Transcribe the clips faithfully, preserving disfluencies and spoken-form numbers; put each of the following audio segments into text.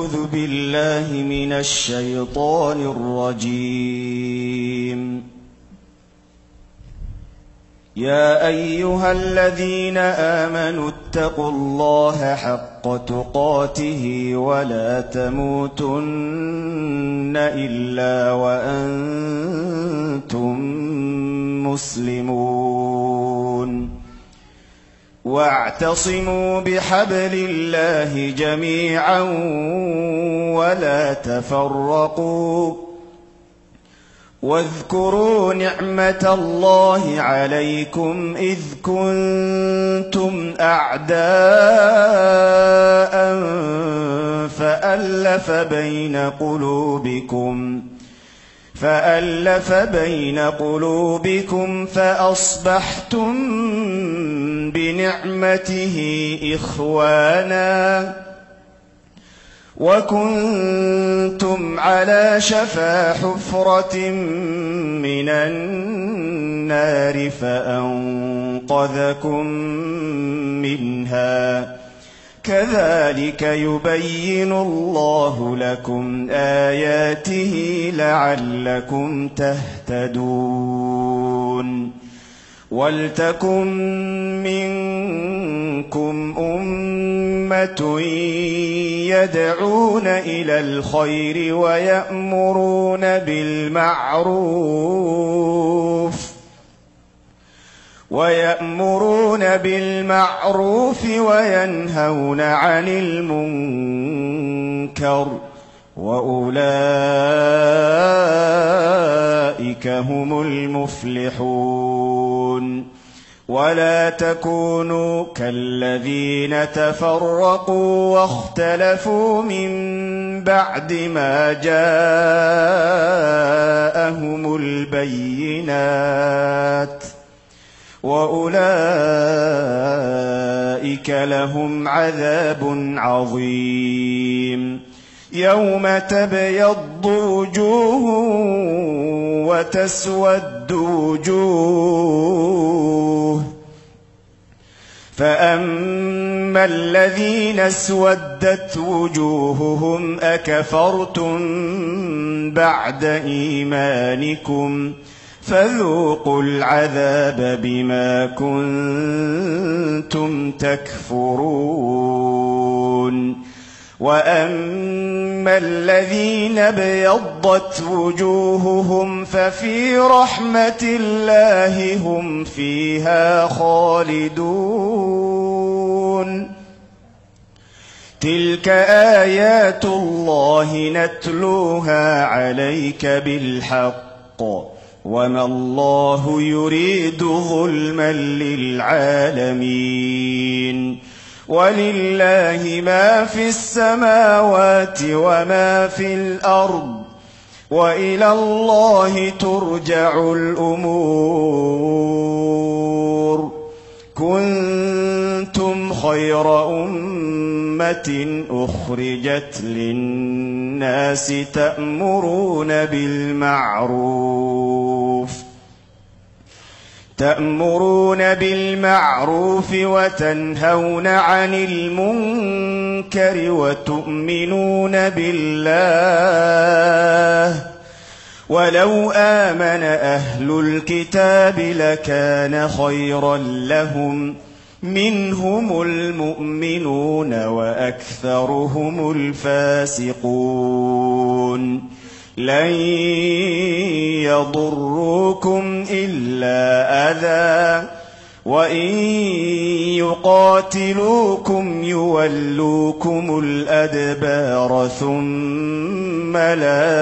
أعوذ بالله من الشيطان الرجيم. يا أيها الذين آمنوا اتقوا الله حق تقاته ولا تموتن إلا وأنتم مسلمون. واعتصموا بحبل الله جميعا ولا تفرقوا واذكروا نعمة الله عليكم إذ كنتم أعداء فألف بين قلوبكم فألف بين قلوبكم فأصبحتم بنعمته إخوانا وكنتم على شفا حفرة من النار فأنقذكم منها كذلك يبين الله لكم آياته لعلكم تهتدون. ولتكن منكم أمة يدعون إلى الخير ويأمرون بالمعروف ويأمرون بالمعروف وينهون عن المنكر وأولئك هم المفلحون. ولا تكونوا كالذين تفرقوا واختلفوا من بعد ما جاءهم البينات وأولئك لهم عذاب عظيم. يوم تبيض وجوه وتسود وجوه فأما الذين اسودت وجوههم أكفرتم بعد إيمانكم فذوقوا العذاب بما كنتم تكفرون. وأما الذين ابيضت وجوههم ففي رحمة الله هم فيها خالدون. تلك آيات الله نتلوها عليك بالحق وما الله يريد ظلما للعالمين. ولله ما في السماوات وما في الأرض وإلى الله ترجع الأمور. كنتم خير أمة أخرجت للناس تأمرون بالمعروف تأمرون بالمعروف وتنهون عن المنكر وتؤمنون بالله ولو آمن أهل الكتاب لكان خيرا لهم منهم المؤمنون وأكثرهم الفاسقون. لن يضروكم إلا أذى وإن يقاتلوكم يولوكم الأدبار ثم لا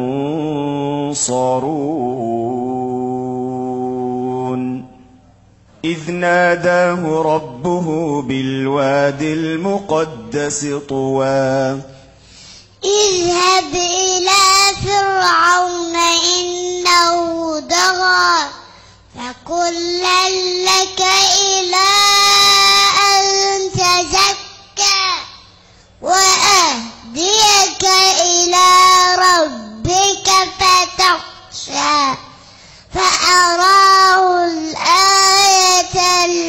ينصرون. إذ ناداه ربه بالواد المقدس طوى اذهب إلى فرعون إنه طغى فقل لك إلى أن تزكى وأهديك إلى ربك فتخشى فأراه الآية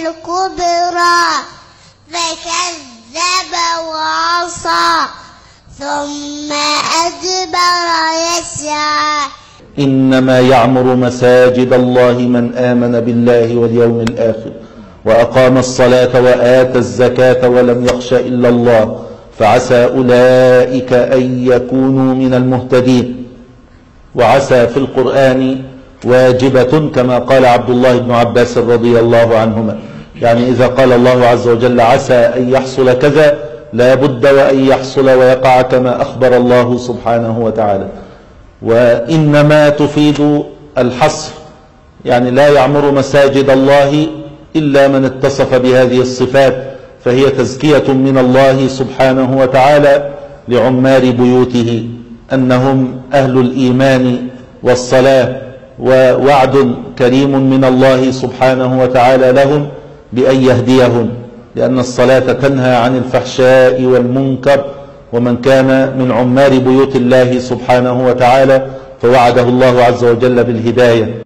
الكبرى فكذب وعصى ثم أدبر يسعى إنما يعمر مساجد الله من آمن بالله واليوم الآخر وأقام الصلاة وآتى الزكاة ولم يخش إلا الله فعسى أولئك أن يكونوا من المهتدين. وعسى في القرآن واجبة كما قال عبد الله بن عباس رضي الله عنهما، يعني إذا قال الله عز وجل عسى أن يحصل كذا لا بد وأن يحصل ويقع كما أخبر الله سبحانه وتعالى. وإنما تفيد الحصر، يعني لا يعمر مساجد الله إلا من اتصف بهذه الصفات، فهي تزكية من الله سبحانه وتعالى لعمار بيوته أنهم أهل الإيمان والصلاة، ووعد كريم من الله سبحانه وتعالى لهم بأن يهديهم، لأن الصلاة تنهى عن الفحشاء والمنكر، ومن كان من عمار بيوت الله سبحانه وتعالى فوعده الله عز وجل بالهداية.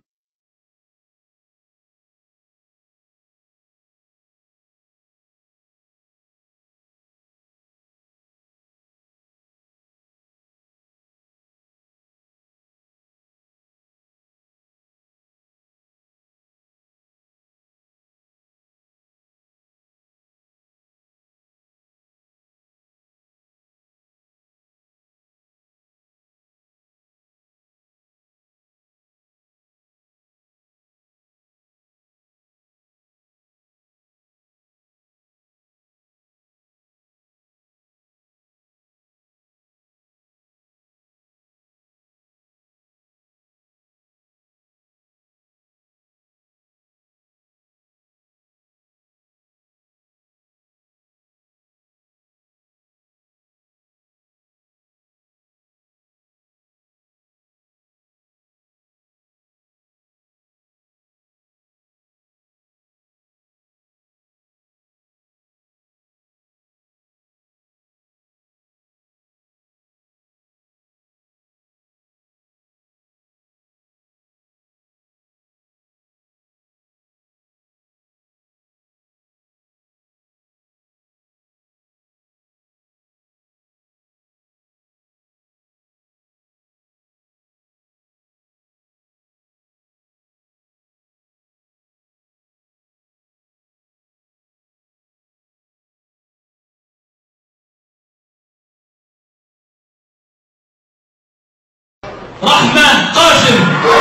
رحمن قاسم.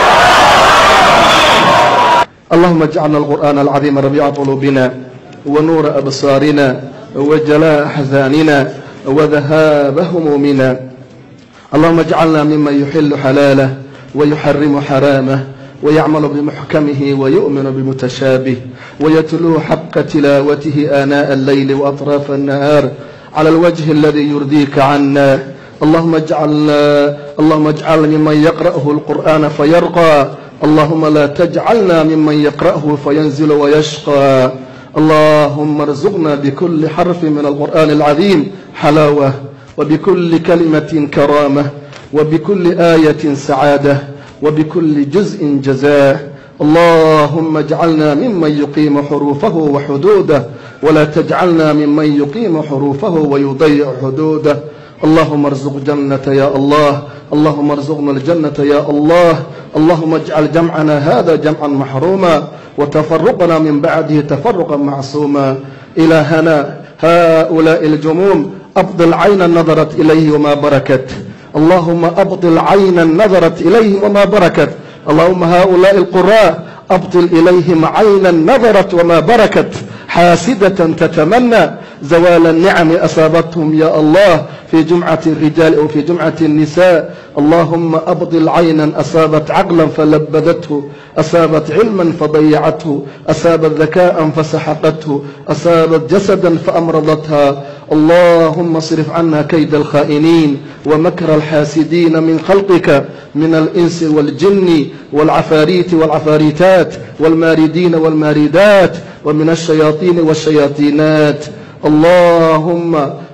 اللهم اجعلنا القرآن العظيم ربيع قلوبنا ونور أبصارنا وجلاء أحزاننا وذهاب همومنا. اللهم اجعلنا ممن يحل حلاله ويحرم حرامه ويعمل بمحكمه ويؤمن بمتشابه ويتلو حق تلاوته آناء الليل وأطراف النهار على الوجه الذي يرضيك عنا. اللهم اجعلنا اللهم اجعلنا ممن يقرأه القرآن فيرقى، اللهم لا تجعلنا ممن يقرأه فينزل ويشقى. اللهم ارزقنا بكل حرف من القرآن العظيم حلاوة، وبكل كلمة كرامة، وبكل آية سعادة، وبكل جزء جزاء. اللهم اجعلنا ممن يقيم حروفه وحدوده، ولا تجعلنا ممن يقيم حروفه ويضيع حدوده. اللهم ارزق جنة يا الله، اللهم ارزقنا الجنة يا الله. اللهم اجعل جمعنا هذا جمعا محروما، وتفرقنا من بعده تفرقا معصوما. إلهنا هؤلاء الجموم أبطل عينا نظرت إليه وما بركت، اللهم أبطل عينا نظرت إليه وما بركت. اللهم هؤلاء القراء أبطل إليهم عينا نظرت وما بركت، حاسدة تتمنى زوال النعم أصابتهم يا الله في جمعة الرجال أو في جمعة النساء. اللهم أبطل عينا أصابت عقلا فلبذته، أصابت علما فضيعته، أصابت ذكاء فسحقته، أصابت جسدا فأمرضتها. اللهم اصرف عنا كيد الخائنين ومكر الحاسدين من خلقك من الإنس والجن والعفاريت والعفاريتات والماردين والماردات ومن الشياطين والشياطينات. اللهم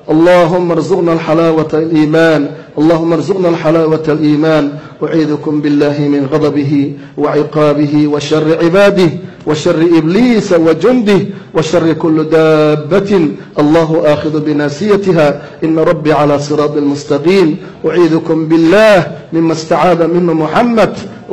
اللهم ارزقنا الحلاوة الإيمان اللهم ارزقنا الحلاوة الإيمان أعيذكم بالله من غضبه وعقابه وشر عباده وشر إبليس وجنده وشر كل دابة الله آخذ بناسيتها إن ربي على صراط المستقيم أعيذكم بالله مما استعاذ منه محمد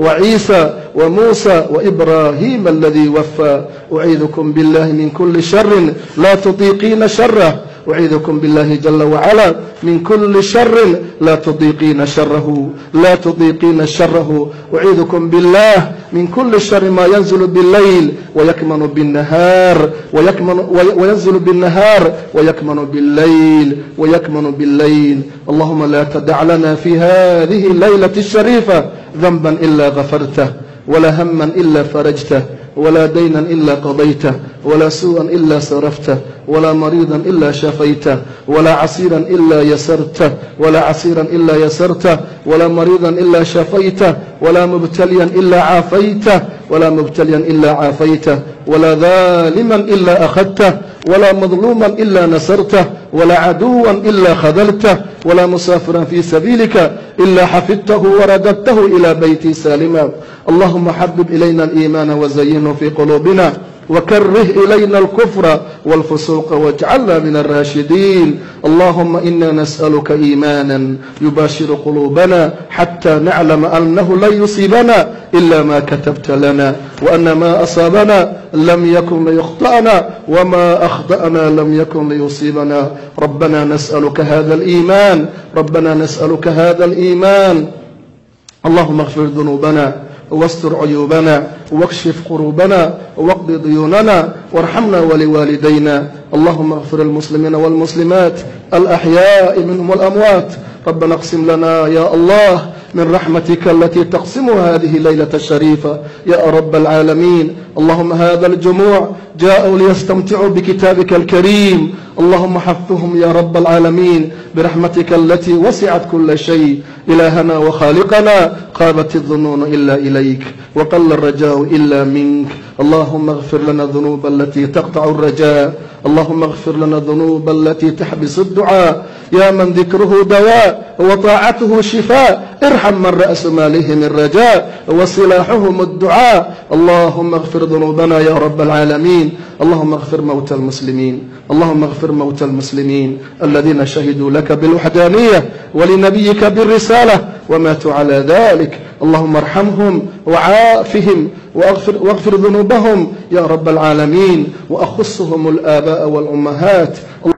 وعيسى وموسى وإبراهيم الذي وفى أعيذكم بالله من كل شر لا تطيقين شره أعيذكم بالله جل وعلا من كل شر لا تطيقين شره لا تطيقين شره أعيذكم بالله من كل شر ما ينزل بالليل ويكمن بالنهار ويكمن وينزل بالنهار ويكمن بالليل ويكمن بالليل اللهم لا تدع لنا في هذه الليلة الشريفة ذنبا إلا غفرته ولا هما إلا فرجته ولا دينا إلا قضيته ولا سوءا إلا صرفته ولا مريضا إلا شفيته ولا عسيرا إلا يسرته ولا عسيرا إلا يسرته ولا مريضا إلا شفيته ولا مبتليا إلا عافيته ولا مبتليا إلا عافيته ولا ظالما إلا أخذته ولا مظلوما إلا نصرته ولا عدوا إلا خذلته ولا مسافرا في سبيلك إلا حفظته ورددته إلى بيتي سالما اللهم حبب إلينا الإيمان وزينه في قلوبنا وكره إلينا الكفر والفسوق واجعلنا من الراشدين اللهم إنا نسألك إيمانا يباشر قلوبنا حتى نعلم أنه لن يصيبنا إلا ما كتبت لنا وأن ما أصابنا لم يكن ليخطئنا وما أخطأنا لم يكن ليصيبنا ربنا نسألك هذا الإيمان ربنا نسألك هذا الإيمان اللهم اغفر ذنوبنا واستر عيوبنا واكشف كروبنا واقض ديوننا وارحمنا ولوالدينا اللهم اغفر المسلمين والمسلمات الأحياء منهم والأموات ربنا اقسم لنا يا الله من رحمتك التي تقسم هذه الليلة الشريفة يا رب العالمين اللهم هذا الجموع جاءوا ليستمتعوا بكتابك الكريم اللهم حفظهم يا رب العالمين برحمتك التي وسعت كل شيء إلهنا وخالقنا خابت الظنون إلا إليك وقل الرجاء إلا منك اللهم اغفر لنا الذنوب التي تقطع الرجاء اللهم اغفر لنا الذنوب التي تحبس الدعاء يا من ذكره دواء وطاعته شفاء ارحم من رأس مالهم الرجاء وسلاحهم الدعاء اللهم اغفر ذنوبنا يا رب العالمين اللهم اغفر موتى المسلمين اللهم اغفر موتى المسلمين الذين شهدوا لك بالوحدانية ولنبيك بالرسالة وماتوا على ذلك اللهم ارحمهم وعافهم واغفر, واغفر ذنوبهم يا رب العالمين وأخصهم الآباء والأمهات